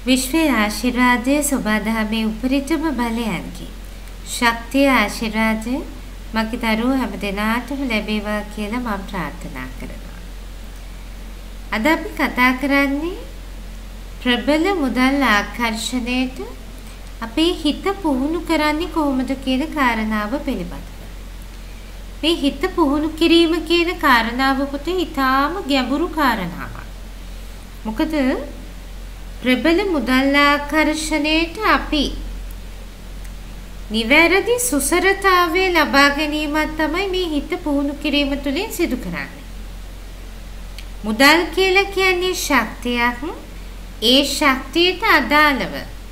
විශ්වයේ ආශිර්වාදයේ සබදාමේ උපරිතම බලයන්කි. ශක්තිය ආශිර්වාදය මගේ දරුවෝ හැම දිනාටම ලැබේවා කියලා මම ප්‍රාර්ථනා කරනවා. අද අපි කතා කරන්නේ ප්‍රබල මුදල් ආකර්ෂණයට අපේ හිත පුහුණු කරන්නේ කොහොමද කියන කාරණාව පිළිබඳව. මේ හිත පුහුණු කිරීම කියන කාරණාව කොට ඊටාම ගැඹුරු කාරණාවක්. මොකද ප්‍රබල මුදල් ආකර්ෂණයට අපි නිවැරදි සුසරතාවය ලබා ගැනීමක් තමයි මේ හිත පුහුණු කිරීම තුළින් සිදු කරන්නේ. මුදල් කියලා කියන්නේ ශක්තියක්. ඒ ශක්තියට අදාළව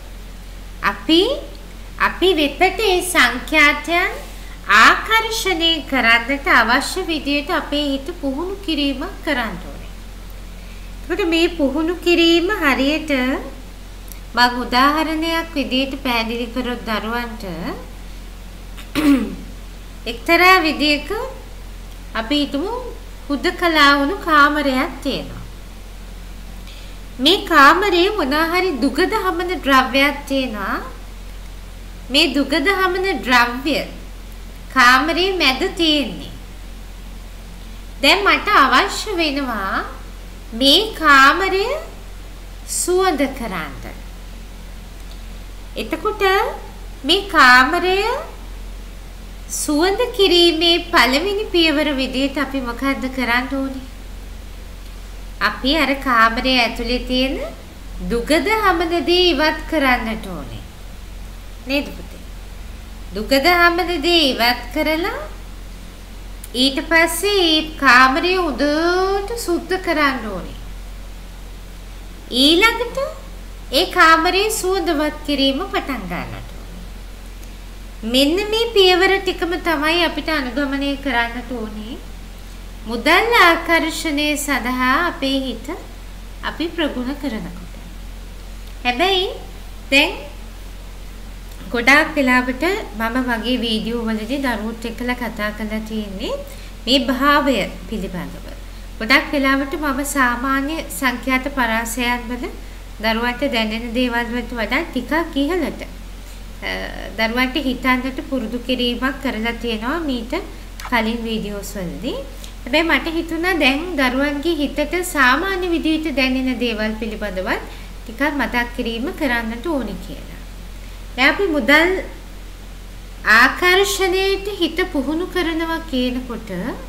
අපි වෙතට ඒ සංඛ්‍යාතයන් ආකර්ෂණය කරන්නට අවශ්‍ය විදියට අපේ හිත පුහුණු කිරීමක් කරන්න ඕනේ. ඒකට මේ පුහුණු කිරීම හරියට මම උදාහරණයක් විදියට පැහැදිලි කරොත් දරුවන්ට එක්තරා විදියක අපි හිතමු හුදකලා වුණු කාමරයක් තියෙනවා. මේ කාමරේ මොනවා හරි දුගද හමන ද්‍රව්‍යයක් තියෙනවා. මේ දුගද හමන ද්‍රව්‍ය කාමරේ මැද තියෙන්නේ. දැන් මට අවශ්‍ය වෙනවා මේ කාමරය සුවඳ කරන්න. එතකොට මේ කාමරය සුවඳ කිරීමේ පළවෙනි පියවර විදිහට අපි මොකද්ද කරන්න ඕනේ? අපි අර කාමරයේ ඇතුලේ තියෙන දුගද හමන දේ ඉවත් කරන්නට ඕනේ. නේද පුතේ? දුගද හමන දේ ඉවත් කරලා ඊට පස්සේ ඒ කාමරය උදට සුද්ධ කරන්න ඕනේ. ඊළඟට ඒ කාමරේ සුවඳවත් කිරීම පටන් ගන්නට ඕනේ. මෙන්න මේ පියවර ටිකම තමයි අපිට අනුගමනය කරන්නට ඕනේ. මුදල් ආකර්ෂණය සඳහා අපේ හිත අපි ප්‍රගුණ කරනකොට. හැබැයි දැන් ගොඩාක් වෙලාවට මම වගේ වීඩියෝ වලදී දරුවොත් එක්කලා කතා කරලා තියෙන්නේ මේ භාවය පිළිබඳව. ගොඩක් වෙලාවට මම සාමාන්‍ය සංඛ්‍යාත පරාසයන් වල දරුවන්ට දැනෙන දේවල් වලට වඩා ටිකක් ඉහළට දරුවන්ට හිතන්නට පුරුදු කිරීමක් කරලා තියෙනවා මීට කලින් වීඩියෝස් වලදී. හැබැයි මට හිතුණා දැන් දරුවන්ගේ හිතට සාමාන්‍ය විදිහට දැනෙන දේවල් පිළිබඳව ටිකක් මතක් කිරීම කරන්නට ඕනි කියලා. දැන් අපි මුදල් ආකර්ෂණයට හිත පුහුණු කරනවා කියනකොට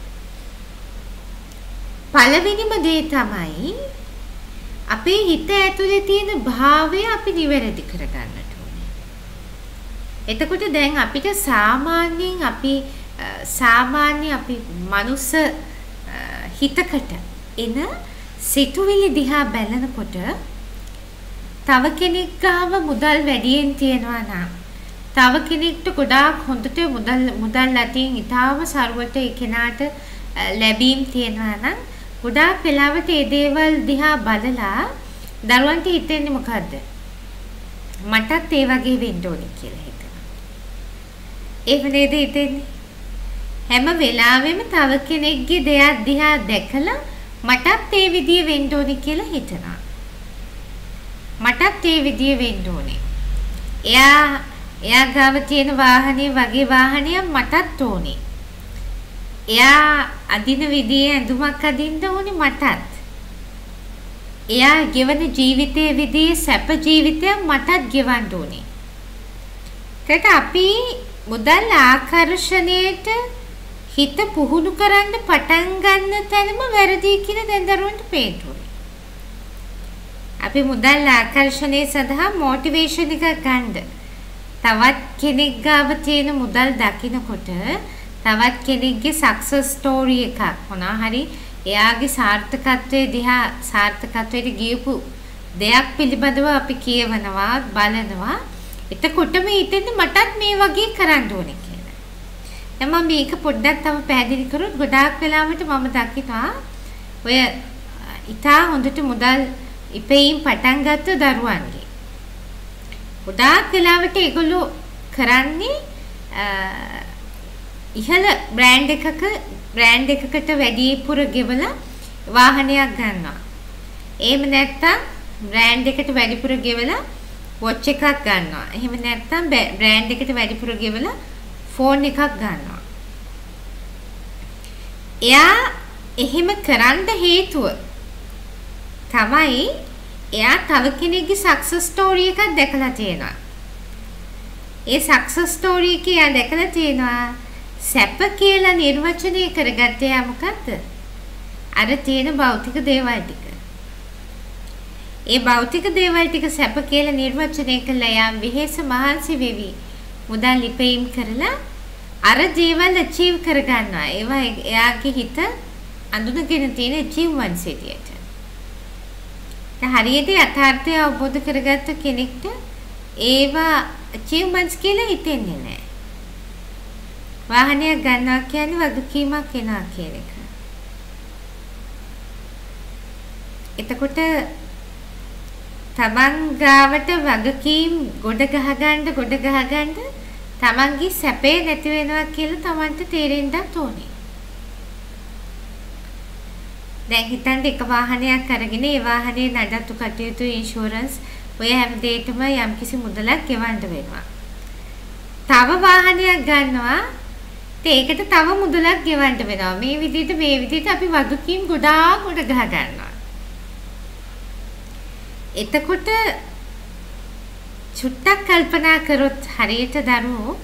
පළවෙනිම දේ තමයි අපේ හිත ඇතුලේ තියෙන භාවය අපි නිවැරදි කරගන්නට ඕනේ. එතකොට දැන් අපිට සාමාන්‍යයෙන් අපි මනුස්ස හිතකට එන සිතුවිලි දිහා බලනකොට තව කෙනෙක් ගාව මුදල් වැඩියෙන් තියනවා නම් තව කෙනෙක්ට ගොඩාක් හොඳට මුදල් අතින් ඊටාම සරුවට ඒ කෙනාට ලැබීම් තියනවා නම් ගොඩාක් වෙලාවට ඒ දේවල් දිහා බලලා දරුවන්ට හිතෙන්නේ මොකද්ද? මටත් ඒ වගේ වෙන්න ඕනේ කියලා හිතනවා. ඒක නේද හිතෙන්නේ? හැම වෙලාවෙම තව කෙනෙක්ගේ දෙයක් දිහා දැකලා මටත් ඒ විදිය වෙන්න ඕනේ කියලා හිතනවා. මටත් ඒ විදිය වෙන්න ඕනේ. එයා ගාව තියෙන වාහනේ වගේ වාහනයක් මටත් ඕනේ. එයා අදින විදිහේ ඇඳුමක් අදින්න ඕනේ මටත්. එයා ගෙවන ජීවිතයේ විදිහේ සැප ජීවිතයක් මටත් ගෙවන්න ඕනේ. ඒකට අපි මුදල් ආකර්ෂණයට හිත පුහුණු කරන්න පටන් ගන්න තැනම වැරදි කියලා දැන් දරුවන්ට පේන්න ඕනේ. අපි මුදල් ආකර්ෂණය සඳහා මොටිවේෂන් එකක් ගන්න. තවත් කෙනෙක් ගාව තියෙන මුදල් දකිනකොට තවත් කෙනෙක්ගේ සක්සස් ස්ටෝරි එකක් මොනවා හරි එයාගේ සාර්ථකත්වයට ගියපු දෙයක් පිළිබඳව අපි කියවනවා බලනවා. එතකොටම හිතෙන්නේ මටත් මේ වගේ කරන්න ඕනේ කියලා. දැන් මම මේක පොඩ්ඩක් තව පැහැදිලි කරොත් ගොඩාක් වෙලාවට මම දකිනවා ඔය ඉතා හොඳට මුදල් ඉපෙයින් පටන් ගත්ත දරුවන්ගේ ගොඩාක් වෙලාවට ඒගොල්ලෝ කරන්නේ ඉහළ බ්‍රෑන්ඩ් එකකට වැඩි පුර ගෙවලා වාහනයක් ගන්නවා. එහෙම නැත්නම් බ්‍රෑන්ඩ් එකට වැඩිපුර ගෙවලා වොච් එකක් ගන්නවා. එහෙම නැත්නම් බ්‍රෑන්ඩ් එකට වැඩිපුර ගෙවලා ෆෝන් එකක් ගන්නවා. එයා එහෙම කරන්න හේතුව තමයි එයා තව කෙනෙක්ගේ සක්සස් ස්ටෝරි එකක් දැකලා තියෙනවා. ඒ සක්සස් ස්ටෝරි එක එයා දැකලා තියෙනවා. සැප කියලා නිර්වචනය කරගත්තේ යා මොකද්ද? අර තියෙන භෞතික දේවල් ටික. ඒ භෞතික දේවල් ටික සැප කියලා නිර්වචනය කළා. යා විහෙස මහන්සි වෙවි මුදල් ලිපීම් කරලා අර දේවල් අචීව් කරගන්නවා. ඒවා එයාගේ හිත අඳුනගෙන තියෙන achievements විදියට. හරියට යථාර්ථය අවබෝධ කරගත්ත කෙනෙක්ට ඒවා achievements කියලා හිතෙන්නේ නැහැ. වාහනයක් ගන්නවා කියන්නේ වගකීමක් වෙනවා කියන එක. එතකොට තමන් ගාවට වගකීම් ගොඩ ගහගන්න තමන්ගේ සැපේ නැති වෙනවා කියලා තමන්ට තේරෙන්නත් ඕනේ. දැන් හිතන්න එක වාහනයක් අරගෙන ඒ වාහනේ නඩත්තු කටයුතු ඉන්ෂුරන්ස් ඔය හැම දෙයකම යම්කිසි මුදලක් ගෙවන්න වෙනවා. තව වාහනයක් ගන්නවා ඒකට තව මුදලක් ගෙවන්න වෙනවා. මේ විදිහට අපි වගකීම් ගොඩාක් ගොඩ ගහ ගන්නවා. එතකොට චුට්ටක් කල්පනා කරොත් හරියට දරුවෝ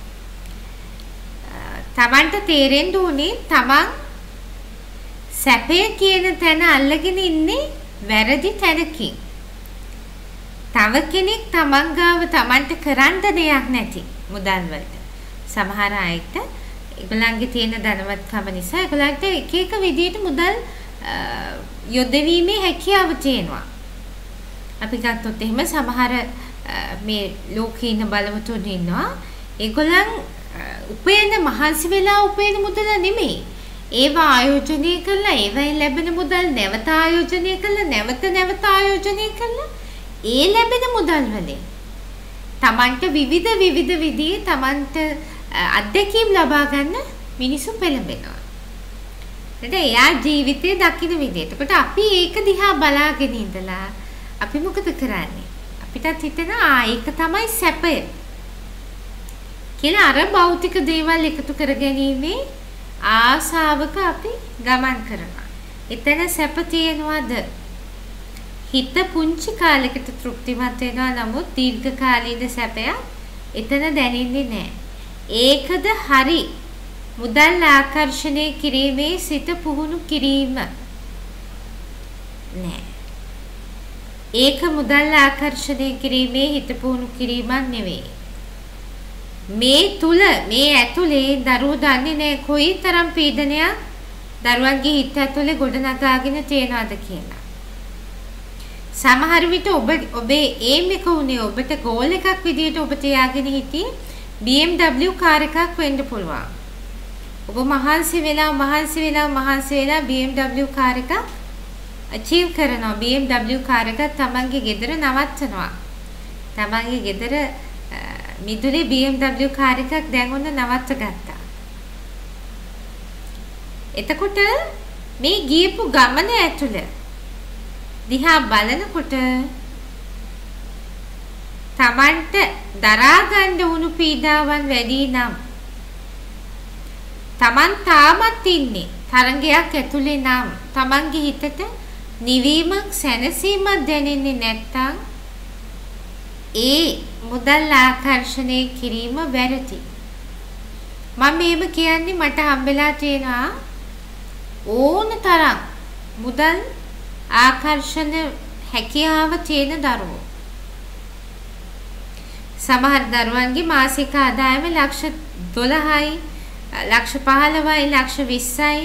තමන්ට තේරෙන්න ඕනේ තමන් සැපේ කියන තැන අල්ලගෙන ඉන්නේ වැරදි තැනකින්. තව කෙනෙක් තමන් ගාව තමන්ට කරන්න දෙයක් නැති මුදල් වලට. සමහර අයට ඒගොල්ලන්ගේ තියෙන ධනවත්කම නිසා ඒගොල්ලන්ට එක එක විදිහට මුදල් යොදවීමේ හැකියාව තියෙනවා. අපි ගත්තොත් එහෙම සමහර මේ ලෝකේ ඉන්න බලවතුන් ඉන්නවා. ඒගොල්ලන් උපයන මහන්සි වෙලා උපයන මුදල නෙමෙයි. ඒවා ආයෝජනය කළා ඒවෙන් ලැබෙන මුදල් නැවත ආයෝජනය කළා නැවත ආයෝජනය කළා ඒ ලැබෙන මුදල් වලින් තමන්ට විවිධ විදිහේ තමන්ට අත්දැකීම් ලබා ගන්න මිනිසු පෙළඹෙනවා. එයා ජීවිතේ දකින්න විදිහට. ඒකට අපි ඒක දිහා බලාගෙන ඉඳලා අපි මොකද කරන්නේ? අපිටත් හිතෙනවා ඒක තමයි සැපය කියලා අර භෞතික දේවල් එකතු කරගැනීමේ ආසාවක අපි ගමන් කරනවා. එතන සැප තියෙනවද? හිත පුංචි කාලයකට තෘප්තිමත් වෙනවා. නමුත් දීර්ඝ කාලීන සැපයක් එතන දැනෙන්නේ නැහැ. ඒකද හරි මුදල් ආකර්ෂණය කිරීමේ සිත පුහුණු කිරීම නෑ. ඒක මුදල් ආකර්ෂණය කිරීමේ හිත පුහුණු කිරීමක් නෙවෙයි. මේ ඇතුලේ දරුවෝ දන්නේ නැහැ කොයිතරම් පීඩනයක් දරුවන්ගේ හිත ඇතුලේ ගොඩනගාගෙන තියෙනවද කියලා. සමහර විට ඔබේ ඒම් එක උනේ ඔබට ගෝල් එකක් විදියට ඔබ තියාගෙන හිටියේ BMW කාර් එකක් වෙන්න පුළුවන්. ඔබ මහන්සි වෙලා BMW කාර් එකක් achieve කරනවා. BMW කාර් එක තමන්ගේ ගෙදර නවත්තනවා. තමන්ගේ ගෙදර මිදුලේ BMW කාර් එකක් දැන් ඔන්න නවත්ත ගත්තා. එතකොට මේ ගියපු ගමන ඇතුළ දිහා බලනකොට තමන්ට දරා ගන්න වුණු පීඩාවන් වැඩි නම් තමන් තාමත් ඉන්නේ තරංගයක් ඇතුලේ නම් තමන්ගේ හිතට නිවීමක් සැනසීමක් දැනෙන්නේ නැත්තම් ඒ මුදල් ආකර්ෂණය කිරීම වැරදි. මම මේව කියන්නේ මට හම්බෙලා තියෙනවා ඕන තරම් මුදල් ආකර්ෂණ හැකියාව තියෙන දරුවෝ. සමහර දරුවන්ගේ මාසික ආදායම ලක්ෂ 12යි, ලක්ෂ 15යි, ලක්ෂ 20යි.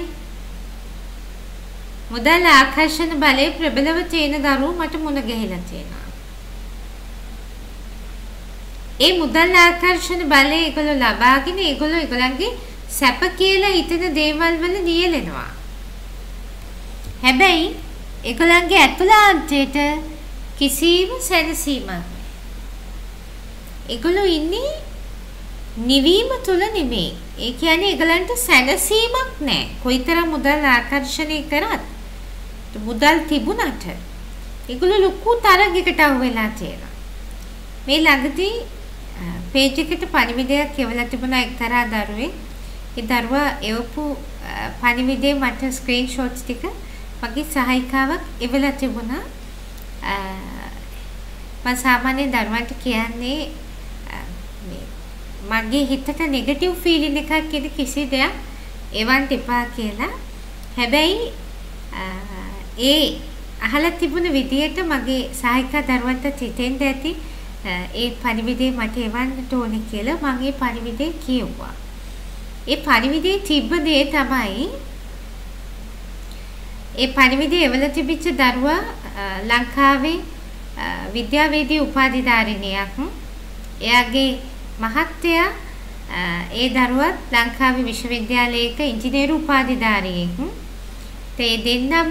මුදල් ආකර්ෂණ බලය ප්‍රබලව තියෙන දරුවෝ මට මුණ ගැහිලා තියෙනවා. ඒ මුදල් ආකර්ෂණ බලය ඒගොල්ලෝ ලබාගෙන ඒගොල්ලන්ගේ සැප කියලා හිතන දේවල් වල නියැලෙනවා. හැබැයි ඒගොල්ලන්ගේ ඇතුළාන්තයට කිසිම සැනසීමක් නැහැ. ඒගොල්ලෝ ඉන්නේ නිවීම තුල නෙමෙයි. ඒ කියන්නේ ඒගොල්ලන්ට සැනසීමක් නැහැ. කොයිතරම් මුදල් ආකර්ෂණය කරත් මුදල් තිබුණාට ඒගොල්ලෝ ලොකු තරගයකට අහු වෙලා තියෙනවා. මේ ළඟදී පේජ් එකට පණිවිඩයක් කියවලා තිබුණා එක්තරා දරුවෙක්. ඒ දරුවා එවපු පණිවිඩේ මට ස්ක්‍රීන් ෂොට්ස් ටික මගේ සහායිකාවක් එවලා තිබුණා. මම සාමාන්‍යයෙන් දරුවන්ට කියන්නේ මගේ හිතට නෙගටිව් ෆීලින් එකක් කියන කිසි දෙයක් එවන්න එපා කියලා. හැබැයි ඒ අහලා තිබුණ විදියට මගේ සහායිකා දරුවන්ට හිතෙන්ද ඇති ඒ පණිවිඩේ මට එවන්නට ඕනේ කියලා මම ඒ පණිවිඩේ කිව්වා. ඒ පණිවිඩේ තිබ්බ දේ තමයි ඒ පණිවිඩේ එවලා තිබිච්ච දරුවා ලංකාවේ විද්‍යාවේදී උපාධිධාරිනියක්. එයාගේ මහත්තයා ඒ දරුවත් ලංකාවේ විශ්වවිද්‍යාලයක ඉංජිනේරු උපාධිධාරියෙක්. ඒ දෙන්නම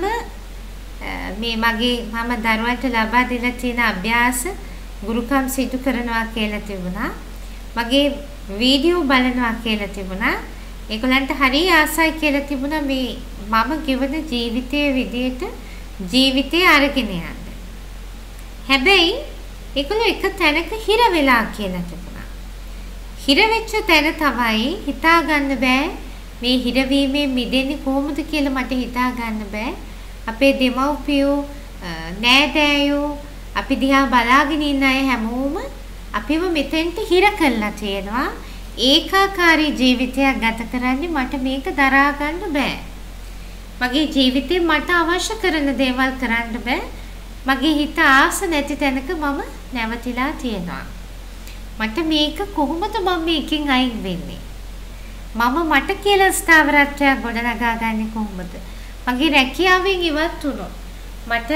මේ මම දරුවන්ට ලබා දීලා තියෙන අභ්‍යාස ගුරුකම් සිදු කරනවා කියලා තිබුණා. මගේ වීඩියෝ බලනවා කියලා තිබුණා. ඒගොල්ලන්ට හරි ආසයි කියලා තිබුණා මේ මම ගෙවන ජීවිතයේ විදියට ජීවිතය අරගෙන යන්න. හැබැයි ඒගොල්ලෝ එක තැනක හිර වෙලා කියලා තිබුණා. හිර වෙච්ච තැන තමයි හිතා ගන්න බෑ මේ හිරවීමේ මිදෙන්නේ කොහොමද කියලා මට හිතා ගන්න බෑ. අපේ දෙමව්පියෝ නෑදෑයෝ අපි දිහා බලාගෙන ඉන්න අය හැමෝම අපිව මෙතෙන්ට හිර කරලා තියෙනවා. ඒකාකාරී ජීවිතයක් ගත කරන්නේ මට මේක දරා ගන්න බෑ. මගේ ජීවිතේ මට අවශ්‍ය කරන දේවල් කරන්න බෑ. මගේ හිත ආස නැති තැනක මම නැවතිලා තියෙනවා. මට මේක කොහොමද මම මේකෙන් අයින් වෙන්නේ? මට කියලා ස්ථාවරත්වයක් ගොඩනගා ගන්නේ කොහොමද? මගේ රැකියාවෙන් ඉවත් වුණොත් මට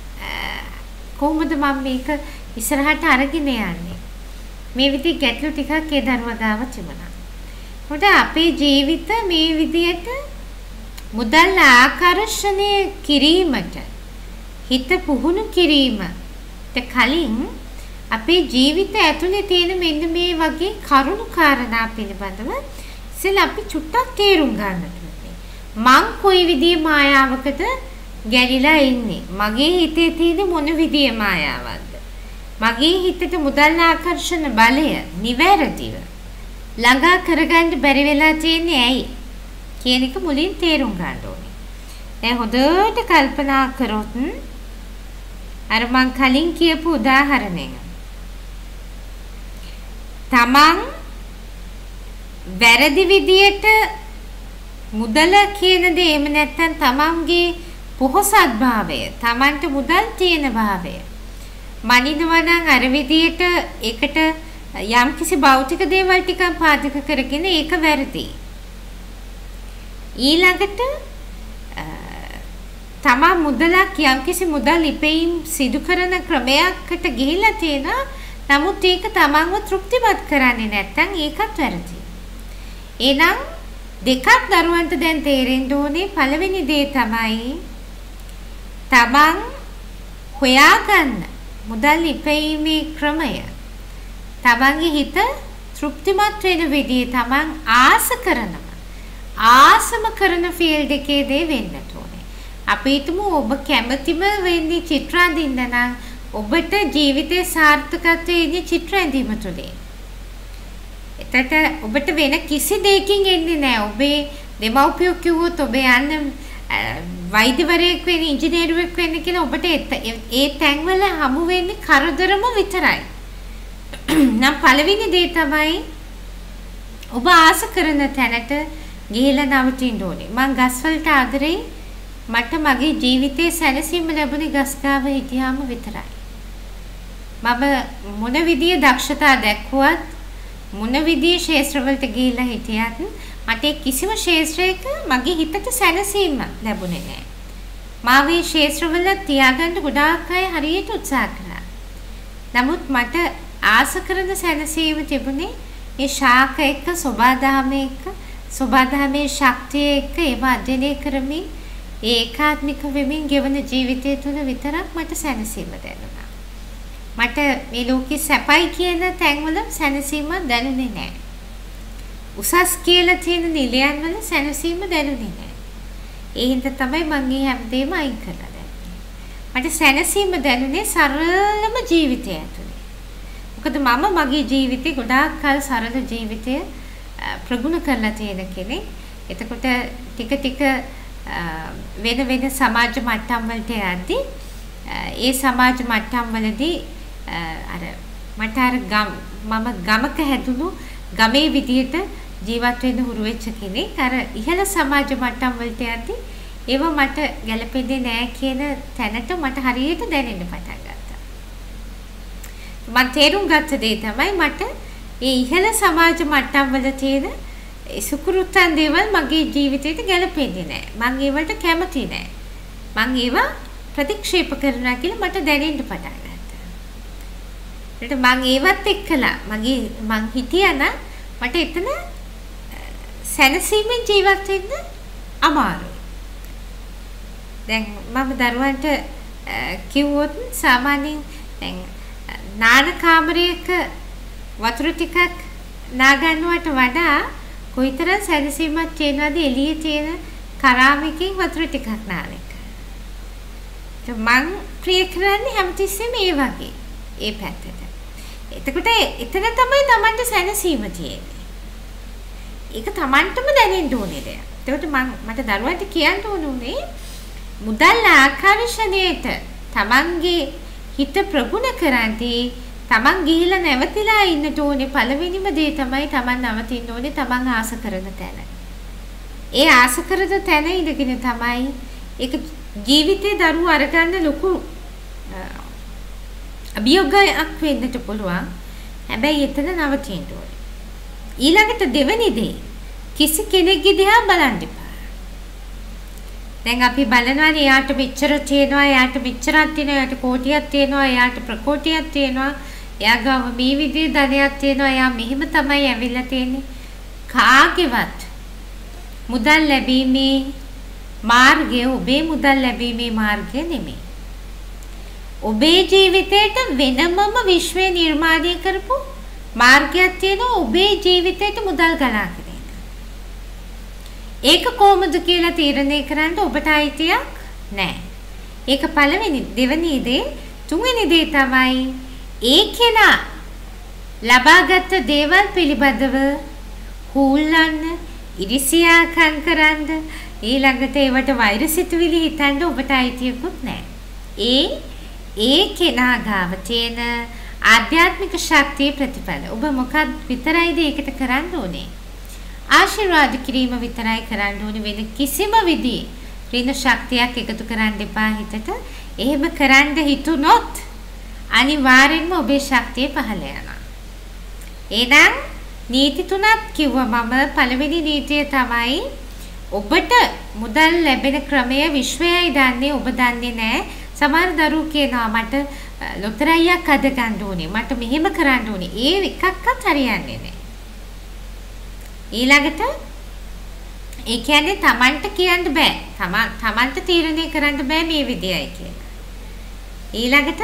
කොහොමද මම මේක ඉස්සරහට අරගෙන යන්නේ? මේ විදිහ ගැටලු ටිකක් ඒ දරුවා ගාව තිබුණා. මොකද අපේ ජීවිත මේ විදියට මුදල් ආකර්ෂණය කිරීමට හිත පුහුණු කිරීමට කලින් අපේ ජීවිත ඇතුලේ තියෙන මෙන්න මේ වගේ කරුණු කාරණා පිළිබඳව ඉතින් අපි චුට්ටක් තේරුම් ගන්න ඕනේ. මං කොයි විදිහේ මායාවකද ගැලිලා ඉන්නේ? මගේ හිතේ තියෙන මොන විදිහේ මායාවක්ද? මගේ හිතට මුදල් ආකර්ෂණ බලය නිවැරදිව ළඟා කරගන්න බැරි වෙලා තියෙන්නේ ඇයි කියන එක මුලින් තේරුම් ගන්න ඕනේ. දැන් හොඳට කල්පනා කරොත් අර මං කලින් කියපු උදාහරණය තමන් වැරදි විදියට මුදල කියන දේ එහෙම නැත්නම් තමන්ගේ පොහොසත් භාවය තමන්ට මුදල් තියෙන භාවය මනිනවා නම් අර විදියට ඒකට යම්කිසි භෞතික දේවල් ටිකක් පාදක කරගෙන ඒක වැරදි. ඊළඟට තමා මුදලක් යම්කිසි මුදල් ඉපෙයින් සිදු කරන ක්‍රමයකට ගිහිලා තියෙනවා. නමුත් ඒක තමන්ව තෘප්තිමත් කරන්නේ නැත්නම් ඒකත් වැරදි. එහෙනම් දෙකක් දරුවන්ට දැන් තේරෙන්න ඕනේ. පළවෙනි දේ තමයි තමන් හොයාගන්න මුදල් ඉපෙීමේ ක්‍රමය. තමන්ගේ හිත තෘප්තිමත් වෙන විදිහ තමන් ආස කරනවා. ආසම කරන ෆීල්ඩ් එකේ දේ වෙන්න ඕනේ. අපි හිතමු ඔබ කැමතිම වෙන්නේ චිත්‍ර අඳින්න නම් ඔබට ජීවිතේ සාර්ථකත්වයේ ඉන්නේ චිත්‍ර ඇඳීම තුලින්. එතට ඔබට වෙන කිසි දෙයකින් එන්නේ නැහැ. ඔබේ දෙමව්පියෝ කිව්වොත් ඔබ යන්න වෛද්‍යවරයෙක් වෙන්න, ඉංජිනේරුවෙක් වෙන්න කියලා ඔබට ඒ තැන්වල හමු වෙන්නේ කරදරම විතරයි. නම් පළවෙනි දේ තමයි ඔබ ආස කරන තැනට ගිහිලා නවතින්න ඕනේ. මං ගස්වලට ආදරේ මට මගේ ජීවිතේ සැනසීම ලැබුණේ ගස්කාව හිටියාම විතරයි. මම මොන විදිය දක්ෂතා දැක්වුවත් මොන විදිය ශාස්ත්‍රවලට ගිහිලා හිටියත් මට කිසිම ශාස්ත්‍රයක මගේ හිතට සැනසීම ලැබුණේ නැහැ. මා මේ ශාස්ත්‍රවල තියාගන්න ගොඩාක් අය හරියට උත්සාහ කළා. නමුත් මට ආස කරන සැනසීම තිබුණේ මේ ශාක එක්ක සෝබාදහමේ ශක්තිය එක්ක ඒව අධ්‍යයනය කරමින් ඒකාත්මික වෙමින් ගෙවන ජීවිතය තුළ විතරක් මට සැනසීම දැනුණා. මට මේ ලෝකේ සැපයි කියන තැන්වල සැනසීම දැනුනේ නැහැ. උසස් කියලා තියෙන නිලයන් වල සැනසීම දැනුනේ නැහැ. ඒ හින්දා තමයි මම මේ හැමදේම අයින් කරලා දැම්මේ. මට සැනසීම දැනුනේ සරලම ජීවිතය ඇතුලේ. මොකද මම මගේ ජීවිතේ ගොඩාක් කල සරල ජීවිතය ප්‍රගුණ කරලා තියෙන කෙනෙක්. එතකොට ටික ටික වෙන වෙන සමාජ මට්ටම් වලට යද්දී ඒ සමාජ මට්ටම් වලදී අර මට අර මම ගමක හැදුණු ගමේ විදියට ජීවත් වෙන්න හුරු වෙච්ච කෙනෙක්. අර ඉහළ සමාජ මට්ටම් වලට යද්දී ඒව මට ගැළපෙන්නේ නැහැ කියන තැනට මට හරියට දැනෙන්න පටන් ගත්තා. මම තේරුම් ගත්ත දේ තමයි මට මේ ඉහළ සමාජ මට්ටම් වල තියෙන සුකුරුත්තන් දේවල් මගේ ජීවිතේට ගැළපෙන්නේ නැහැ. මම ඒවට කැමති නැහැ. මම ඒවා ප්‍රතික්ෂේප කරනවා කියලා මට දැනෙන්න පටන් ගත්තා. ඊට මම ඒවත් එක්කලා මං හිතියනම් මට එතන සැනසීමෙන් ජීවත් වෙන්න අමාරුයි. දැන් මම දරුවන්ට කිව්වොත් සාමාන්‍යයෙන් දැන් නාන කාමරයක වතුර ටිකක් නාගන්නවට වඩා කොයිතරම් සැනසීමක් තියෙනවද එළියේ තියෙන කරාමිකින් වතුර ටිකක් නාන එක. මං ප්‍රිය කරන්නේ හැමතිස්සෙම ඒ වගේ ඒ පැත්තට. එතකොට එතන තමයි Tamanට සැනසීම තියෙන්නේ. ඒක Tamanටම දැනෙන්න ඕනේ දෙයක්. එතකොට මට දරුවන්ට කියන්න ඕනේ මුදල් ආකර්ෂණයට Tamanගේ හිත ප්‍රගුණ කරන්දී Taman ගිහිලා නැවතිලා ඉන්නට ඕනේ. පළවෙනිම දේ තමයි Taman නවතින්න ඕනේ Taman ආස කරන තැන. ඒ ආස කරන තැන ඉඳගෙන තමයි ඒක ජීවිතේ දරුවෝ අරගන්න ලොකු අභියෝගයක් වෙන්නට පුළුවන්. හැබැයි එතන නවතින්න ඕනේ. ඊළඟට දෙවෙනි දේ කිසි කෙනෙක්ගේ දිහා බලන්න එපා. දැන් අපි බලනවානේ එයාට මෙච්චර තියෙනවා, එයාට මෙච්චරක් තියෙනවා, එයාට කෝටියක් තියෙනවා, එයාට ප්‍රකෝටියක් තියෙනවා, එයා ගාව මේ විදිහේ ධනයක් තියෙනවා, එයා මෙහෙම තමයි ඇවිල්ලා තියෙන්නේ. කාගේවත් මුදල් ලැබීමේ මාර්ගය ඔබේ මුදල් ලැබීමේ මාර්ගය නෙමෙයි. ඔබේ ජීවිතේට වෙනමම විශ්වය නිර්මාණය කරපු මාර්ගයක් තියෙනවා ඔබේ ජීවිතේට මුදල් ගලාගෙන. ඒක කොහොමද කියලා තීරණය කරන්න ඔබට අයිතියක් නැහැ. ඒක පළවෙනි. දෙවෙනි දේ, තුන්වෙනි දේ තමයි ඒ කෙනා ලබාගත් දේවල් පිළිබඳව හුල්ලන්න, ඉරිසියාකම් කරන්න, ඊළඟට ඒවට වෛර සිතුවිලි හිතන්න ඔබට අයිතියකුත් නැහැ. ඒ කෙනා ගාව තියෙන ආධ්‍යාත්මික ශක්තිය ප්‍රතිඵල. ඔබ මොකක්ද විතරයිද ඒකට කරන්න ඕනේ? ආශිර්වාද කිරීම විතරයි කරන්න ඕනේ. වෙන කිසිම විදිහේ ඍණ ශක්තියක් එකතු කරන්න එපා හිතට. එහෙම කරන්න හිතුනොත් අනිවාර්යෙන්ම ඔබේ ශක්තිය පහළ යනවා. එහෙනම් නීති තුනක් කිව්වා මම. පළවෙනි නීතිය තමයි ඔබට මුදල් ලැබෙන ක්‍රමය විශ්වයයි දන්නේ, ඔබ දන්නේ නැහැ. සමහර දරුවෝ කියනවා මට ලොතරැයියක් අද ගන්න ඕනේ, මට මෙහෙම කරන්න ඕනේ. ඒ එකක්වත් හරියන්නේ නැහැ. ඊළඟට ඒ කියන්නේ Tamanට කියන්න බෑ. Tamanට තීරණය කරන්න බෑ මේ විදියයි කියලා. ඊළඟට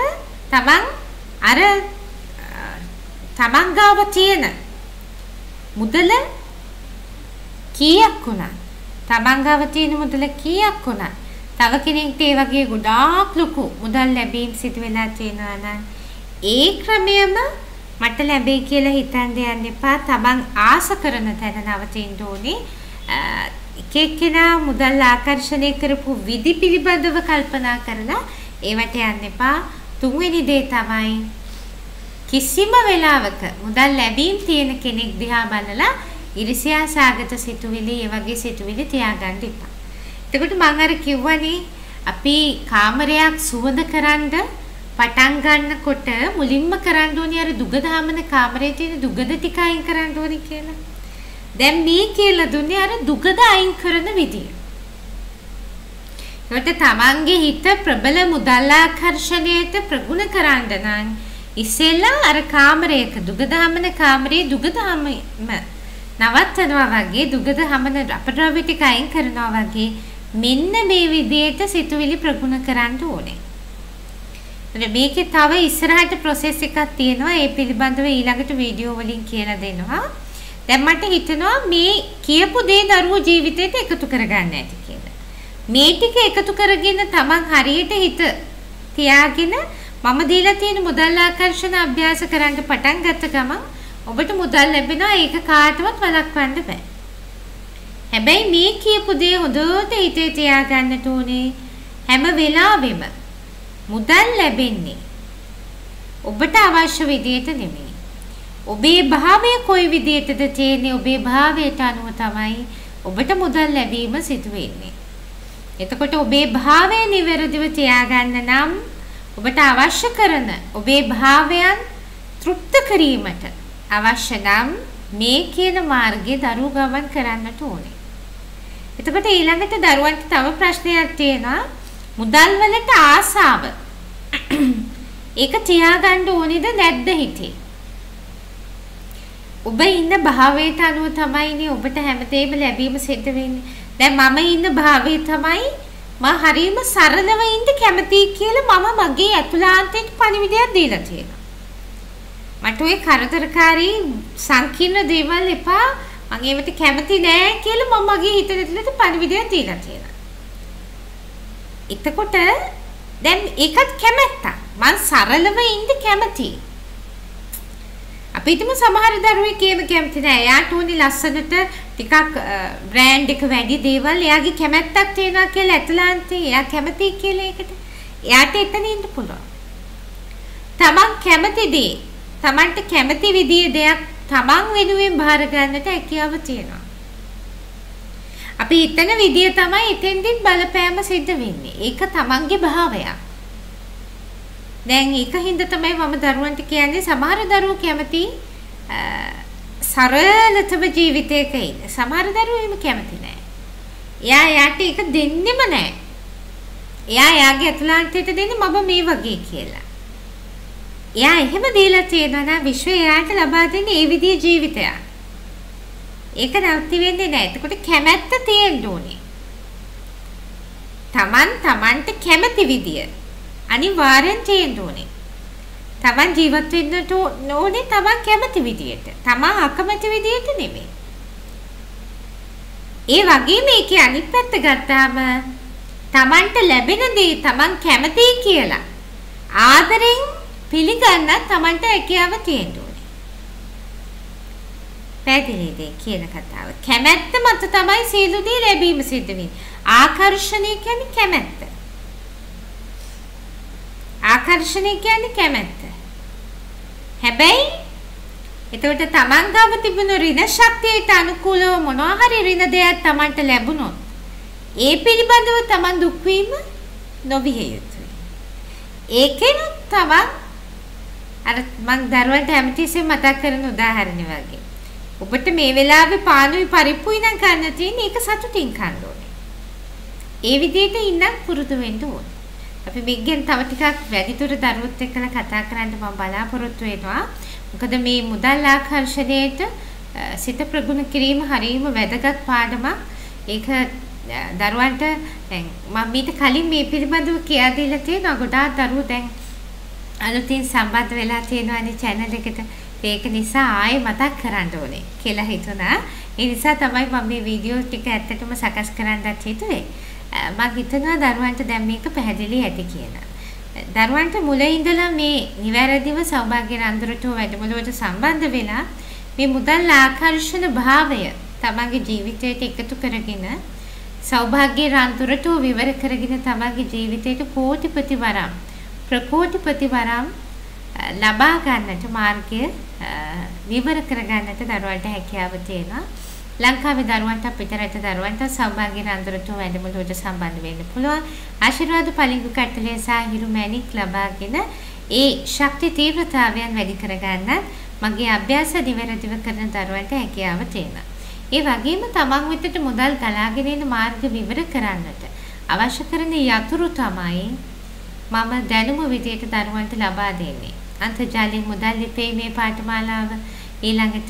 Taman ගාව තියෙන මුදල කීයක් වුණා? Taman ගාව තියෙන මුදල කීයක් වුණා? තව කෙනෙක්ට ඒ වගේ ගොඩාක් ලොකු මුදල් ලැබීම් සිදු වෙලා තියෙනවා නම් ඒ ක්‍රමයම මට ලැබෙයි කියලා හිතන්න යන්න එපා. Taman ආස කරන තැන නවතින්න ඕනේ. එක එක්කෙනා මුදල් ආකර්ෂණය කරපු විදි පිළිබඳව කල්පනා කරලා ඒවට යන්න එපා. තුන්වෙනි දේ තමයි කිසිම වෙලාවක මුදල් ලැබීම් තියෙන කෙනෙක් දිහා බලලා ඉරිසියා සාගත සිතුවිලි, ඒ වගේ සිතුවිලි තියාගන්න එපා. එතකොට මම අර කිව්වනේ අපි කාමරයක් සුවඳ කරන්න පටන් ගන්නකොට මුලින්ම කරන්න ඕනේ අර දුගද හමන කාමරේ තියෙන දුගද ටික අයින් කරන්න ඕනේ කියලා. දැන් මේ කියලා දුන්නේ අර දුගද අයින් කරන විදිය. ඒකට තමන්ගේ හිත ප්‍රබල මුදල් ආකර්ෂණයට ප්‍රගුණ කරන්න නම් ඉස්සෙල්ලා අර කාමරයක දුගද හමන කාමරේ දුගද හම නවත්තනවා වගේ, දුගද හමන අපද්‍රව්‍ය ටික අයින් කරනවා වගේ මෙන්න මේ විදියට සිතුවිලි ප්‍රගුණ කරන්න ඕනේ. මේකේ තව ඉස්සරහට process එකක් තියෙනවා. ඒ පිළිබඳව ඊළඟට වීඩියෝ වලින් කියලා දෙනවා. දැන් මට හිතෙනවා මේ කියපු දේ දරුවෝ ජීවිතේට එකතු කරගන්න ඇති කියලා. මේ ටික එකතු කරගෙන තමන් හරියට හිත තියාගෙන මම දීලා තියෙන මුදල් ආකර්ෂණ අභ්‍යාස කරන්න පටන් ගත්ත ගමන් ඔබට මුදල් ලැබෙනවා. ඒක කාටවත් වළක්වන්න බෑ. හැබැයි මේ කියපු දේ හොඳට හිතේ තියාගන්න ඕනේ. හැම වෙලාවෙම මුදල් ලැබෙන්නේ ඔබට අවශ්‍ය විදියට නෙමෙයි. ඔබේ භාවය කොයි විදියටද තියෙන්නේ? ඔබේ භාවයට අනුව තමයි ඔබට මුදල් ලැබීම සිදු වෙන්නේ. එතකොට ඔබේ භාවය නිවැරදිව තියාගන්න නම් ඔබට අවශ්‍ය කරන ඔබේ භාවයන් තෘප්ත කිරීමට අවශ්‍ය නම් මේ කියන මාර්ගයේ දරුවෝ ගමන් කරන්නට ඕනේ. එතකොට ඊළඟට දරුවන්ට තව ප්‍රශ්නයක් තියෙනවා. මුදල් වලට ආසාව ඒක තියාගන්න ඕනේද නැද්ද හිතේ? ඔබ ඉන්න භාවයට අනුව තමයිනේ ඔබට හැමතේම ලැබීම සිද්ධ වෙන්නේ. දැන් මම ඉන්න භාවයේ තමයි මම හරීම සරලව ඉන්න කැමතියි කියලා මම මගේ ඇතුළාන්තයට පණිවිඩයක් දීලා තියෙනවා. මට ওই කරදරකාරී සංකීර්ණ දේවල් එපා. මම ඒවට කැමති නෑ කියලා මම මගේ හිතට පණිවිඩයක් දීලා තියෙනවා. එතකොට දැන් ඒකත් කැමැත්තක්. මම සරලව ඉන්න කැමතියි. අපි හිතමු සමහර දරුවෙක් එහෙම කැමති නෑ. එයාට ඕනේ ලස්සනට ටිකක් බ්‍රෑන්ඩ් එක වැඩි දේවල්. එයාගේ කැමැත්තක් තියෙනවා කියලා ඇතුළාන්තේ එයා කැමතියි කියලා ඒකට. එයාට එතන ඉන්න පුළුවන්. තමන් කැමති දේ, තමන්ට කැමති විදිහේ දෙයක් තමන් වෙනුවෙන් බාර ගන්නට හැකියාව තියෙනවා. අපි හිතන විදිය තමයි එතෙන්දින් බලපෑම සිද්ධ වෙන්නේ. ඒක තමන්ගේ භාවයක්. දැන් ඒකින්ද තමයි මම දරුවන්ට කියන්නේ සමහර දරුවෝ කැමති සරලතම ජීවිතයක ඉන්න. සමහර දරුවෝ එහෙම කැමති නෑ. එයාට ඒක දෙන්නෙම නෑ. එයාගේ අතුලාන්තයට දෙන්නේ මම මේ වගේ කියලා. එයා එහෙම දීලා තියෙනවා නම් විශ්වය එයාට ලබා දෙන්නේ ඒ විදිහේ ජීවිතයක්. ඒක නැවති වෙන්නේ නැහැ. එතකොට කැමැත්ත තියෙන්න ඕනේ. තමන්ට කැමති විදිය අනිවාර්යෙන් තියෙන්න ඕනේ. තමන් ජීවත් වෙන්න ඕනේ තමන් කැමති විදියට. තමන් අකමැති විදියට නෙමෙයි. ඒ වගේම මේකේ අනිත් පැත්ත ගත්තාම තමන්ට ලැබෙන දේ තමන් කැමතියි කියලා ආදරෙන් පිළිගන්න තමන්ට හැකියාව තියෙන්න ඕනේ. පැහැදිලිද කියන කතාව? කැමැත්ත මත තමයි සියලු දේ ලැබීම සිද්ධ වෙන්නේ. ආකර්ෂණය කියන්නේ කැමැත්ත. ආකර්ෂණය කියන්නේ කැමැත්ත. හැබැයි එතකොට තමන් ගාව තිබුණු ඍණ ශක්තියට අනුකූලව මොනවා හරි ඍණ දෙයක් තමන්ට ලැබුණොත් ඒ පිළිබඳව තමන් දුක් වීම නොවිය යුතුයි. ඒකෙන් තමන් අර මං දරුවන්ට හැමතිස්සෙම මතක් කරන උදාහරණ වගේ. ඔබට මේ වෙලාවේ පානුයි පරිප්පුයි නම් කන්න තියෙන්නේ ඒක සතුටින් කන්න ඕනේ. ඒ විදිහට ඉන්න පුරුදු වෙන්න ඕනේ. අපි මේකෙන් තව ටිකක් වැඩිදුර දරුවොත් එක්කලා කතා කරන්න මම බලාපොරොත්තු වෙනවා. මොකද මේ මුදල් ආකර්ෂණයට සිත ප්‍රගුණ කිරීම හරියම වැදගත් පාඩමක්. ඒක දරුවන්ට දැන් මම ඊට කලින් මේ පිළිබඳව කියා දීලා තියෙනවා. ගොඩාක් දරුවෝ දැන් අලුතින් සම්බන්ධ වෙලා තියෙනවානේ channel එකට. ඒක නිසා ආයෙ මතක් කරන්න ඕනේ කියලා හිතුණා. ඒ නිසා තමයි මම මේ වීඩියෝ ටික ඇත්තටම සකස් කරන්නත් හිතුවේ. මම හිතනවා දරුවන්ට දැන් මේක පැහැදිලි ඇති කියලා. දරුවන්ට මුලින් ඉඳලා මේ නිවැරදිව සෞභාග්‍ය රන්දුරටුව වැඩමුළුවට සම්බන්ධ වෙලා මේ මුදල් ආකර්ෂණ භාවය තමන්ගේ ජීවිතයට එකතු කරගෙන සෞභාග්‍ය රන්දුරටුව විවර කරගෙන තමන්ගේ ජීවිතයට කෝටිපති වරම් ප්‍රකෝටිපති වරම් ලබා ගන්නට මාර්ගය විවර කර ගන්නට දරුවන්ට හැකියාව තියෙනවා. ලංකාවේ දරුවන්ට පිටරට දරුවන්ට සෞභාග්‍ය රන්දුරටුව වැඩමුළුවට සම්බන්ධ වෙන්න පුළුවන්. ආශිර්වාද පලිඟු කට්ටලය සහ හිරු මැණික් ලබාගෙන ඒ ශක්ති තීව්‍රතාවයන් වැඩි කර ගන්නත් මගේ අභ්‍යාස නිවැරදිව කරන දරුවන්ට හැකියාව තියෙනවා. ඒ වගේම තමන් වෙතට මුදල් ගලාගෙන එන මාර්ග විවර කරන්නට අවශ්‍ය කරන යතුරු තමයි මම දැනුම විදියට දරුවන්ට ලබා දෙන්නේ. අන්තර්ජාලයෙන් මුදල් ලිපීමේ පාඨමාලාව, ඊළඟට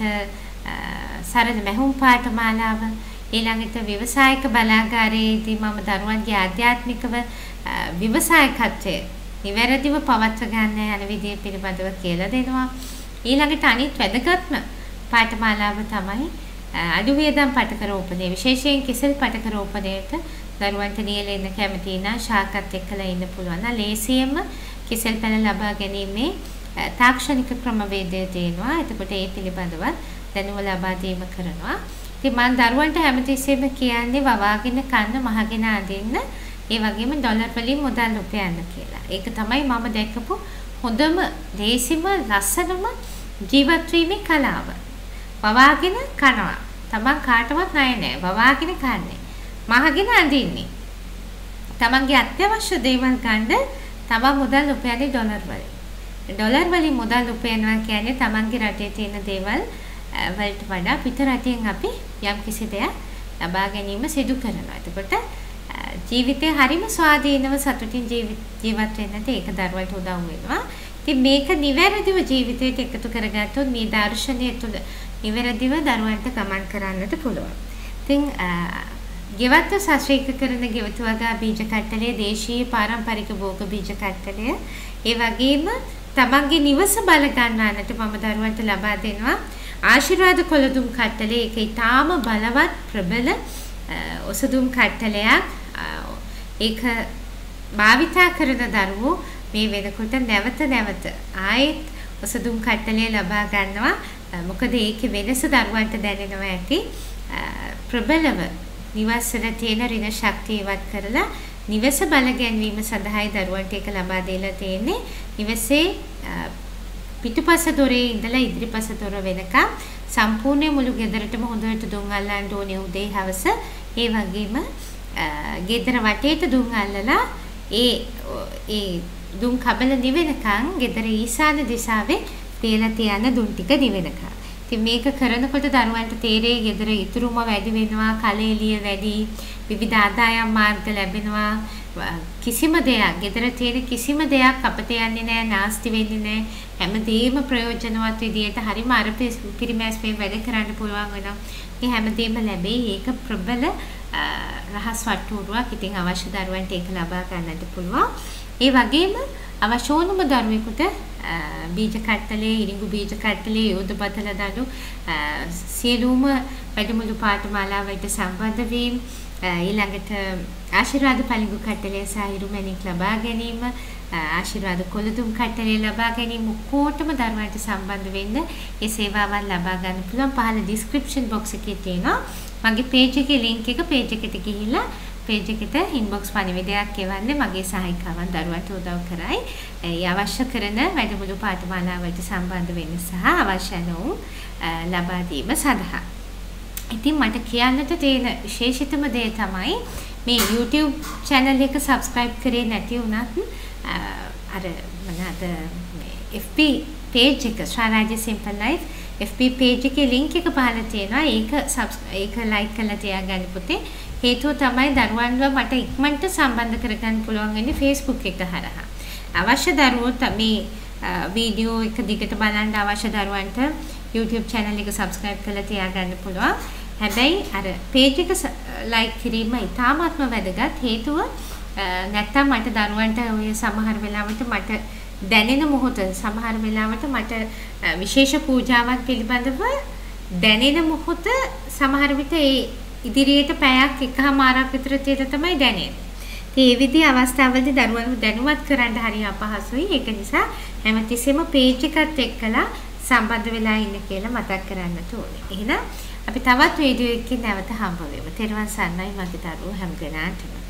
සරල මැහුම් පාඨමාලාව, ඊළඟට ව්‍යවසායික බලාගාරයේදී මම දරුවන්ගේ ආධ්‍යාත්මිකව ව්‍යවසායකත්වය නිවැරදිව පවත්ව ගන්න යන විදිය පිළිබඳව කියලා දෙනවා. ඊළඟට අනිත් වැදගත්ම පාඨමාලාව තමයි අඩු වියදම් පටක රෝපණය. විශේෂයෙන් කිසල් පටක රෝපණයට දරුවන්ට නියැලෙන්න කැමති නම් ශාකත් එක්කලා ඉන්න පුළුවන්. ලේසියෙන්ම කිසල් පැල ලබා ගැනීමේ තාක්ෂණික ක්‍රමවේදය තියෙනවා. එතකොට ඒ පිළිබඳව දැනුම ලබා දීම කරනවා. ඉතින් මම දරුවන්ට හැමතිස්සෙම කියන්නේ වවාගෙන කන්න, මහගෙන අඳින්න, ඒ වගේම ඩොලර් වලින් මුදල් උපයන්න කියලා. ඒක තමයි මම දැකපු හොඳම, දේශිම, ලස්සනම ජීවත් වීමේ කලාව. වවාගෙන කනවා. තමන් කාටවත් ණය නැහැ. වවාගෙන කන්නේ. මහගෙන අඳින්නේ. තමන්ගේ අත්‍යවශ්‍ය දේවල් ගන්න තමන් මුදල් උපයන්නේ ඩොලර් වලින්. ඩොලර් වලින් මුදල් උපයනවා කියන්නේ තමන්ගේ රටේ තියෙන දේවල් වලට වඩා පිට රටින් අපි යම්කිසි දෙයක් ලබා ගැනීම සිදු කරනවා. එතකොට ජීවිතේ හරිම ස්වාධීනව සතුටින් ජීවත් වෙන්නට ඒක දරුවන්ට උදව් වෙනවා. ඉතින් මේක නිවැරදිව ජීවිතයට එකතු කරගත්තොත් මේ දර්ශනය තුළ නිවැරදිව දරුවන්ට ගමන් කරන්නට පුළුවන්. ඉතින් ගෙවත්ව ශාස්ත්‍රීයකරණ ගෙවතු වගා බීජ කට්ටලය, දේශීය පාරම්පරික භෝග බීජ කට්ටලය, ඒ වගේම තමන්ගේ නිවස බල ගන්නන්නට මම දරුවන්ට ලබා දෙනවා ආශිර්වාද කොළදුම් කට්ටලය. ඒක ඊටාම බලවත් ප්‍රබල ඔසදුම් කට්ටලයක්. ඒක භාවිතා කරන දරුවෝ මේ වෙනකොට නැවත ආයෙත් ඔසදුම් කට්ටලය ලබා ගන්නවා. මොකද ඒකේ වෙනස දරුවන්ට දැනෙනවා ඇති. ප්‍රබලව නිවසට තියෙන ඍණ ශක්තිය ඉවත් කරලා නිවස බල ගැන්වීම සඳහායි දරුවන්ට ඒක ලබා දීලා තියෙන්නේ. නිවසේ පිටුපස දොරේ ඉඳලා ඉදිරිපස දොර වෙනකම් සම්පූර්ණ මුළු ගෙදරටම හොඳට දුම් අල්ලන්න ඕනේ උදේ හවස. ඒ වගේම ගෙදර වටේට දුම් අල්ලලා ඒ දුම් කබල නිවෙනකම් ගෙදර ඊශාන දිශාවේ තියලා තියන දුම් ටික නිවෙනකම්. ඉතින් මේක කරනකොට දරුවන්ට තේරෙයි ගෙදර ඉතුරුම වැඩි වෙනවා, කලෙලිය වැඩි, විවිධ ආදායම් මාර්ග ලැබෙනවා. කිසිම දෙයක් ගෙදර තියෙන කිසිම දෙයක් අපත යන්නේ නැහැ, නාස්ති වෙන්නේ නැහැ. හැමදේම ප්‍රයෝජනවත් විදියට හරිම අර පිරිමැස්මේ වැඩ කරන්න පුළුවන් වෙනවා. මේ හැමදේම ලැබෙයි. ඒක ප්‍රබල රහස් වට්ටුරුවක්. ඉතින් අවශ්‍ය දරුවන්ට ඒක ලබා ගන්නට පුළුවන්. ඒ වගේම අවශ්‍ය ඕනම දරුවෙකුට බීජ කට්ටලේ, ඉරිඟු බීජ කට්ටලේ, යෝධ බතල දඩු සියලුම වැඩමුළු පාඨමාලාවලට සම්බන්ධ වීම, ඊළඟට ආශිර්වාද පළඟු කට්ටලේ සහ හිරුමැණික් ලබා ගැනීම, ආශිර්වාද කොළදුම් කට්ටලේ ලබා ගැනීම ඔක්කොටම දරුවන්ට සම්බන්ධ වෙන්න ඒ සේවාවන් ලබා ගන්න පුළුවන්. පහළ description box එකේ තියෙනවා මගේ page එකේ link එක. page එකට ගිහිල්ලා page එකට inbox පණිවිඩයක් එවන්න. මගේ සහායිකාවන් දරුවන්ට උදව් කරයි. ඒ අවශ්‍ය කරන වැඩමුළු පාඨමාලාවලට සම්බන්ධ වෙන්න සහ අවශ්‍ය නොවු ලබා දීම සඳහා. ඉතින් මට කියන්නට තියෙන විශේෂිතම දේ තමයි මේ YouTube channel එක subscribe කරේ නැති වුණත් අර මොනවාද මේ FB page එක ශ්‍රාරාජ්‍ය simple life FB page එකේ link එක පහළ තියෙනවා. ඒක like කරලා තියාගන්න පුතේ. හේතුව තමයි දරුවන්ව මට ඉක්මනට සම්බන්ධ කරගන්න පුළුවන් වෙන්නේ Facebook එක හරහා. අවශ්‍ය දරුවෝ මේ වීඩියෝ එක දිගට බලන්න අවශ්‍ය දරුවන්ට YouTube channel එක subscribe කරලා තියාගන්න පුළුවන්. හැබැයි අර page එක like කිරීම ඉතාමත්ම වැදගත්. හේතුව නැත්තම් මට දරුවන්ට ඔය සමහර වෙලාවට මට දැනෙන මොහොත, සමහර වෙලාවට මට විශේෂ පූජාවක් පිළිබඳව දැනෙන මොහොත සමහර විට ඒ ඉදිරියට පැයක් එකමාරක් විතර තියලා තමයි දැනෙන්නේ. ඒ විදිහ අවස්ථාවලදී දරුවන්ව දැනුවත් කරන්න හරි අපහසුයි. ඒක නිසා හැමතිස්සෙම page එකත් එක්කලා සම්බන්ධ වෙලා ඉන්න කියලා මතක් කරන්නට ඕනේ. එහෙනම් අපි තවත් වීඩියෝ එකකින් නැවත හම්බ වෙමු. තෙරුවන් සරණයි මගේ දරුවෝ හැම දිනාටම.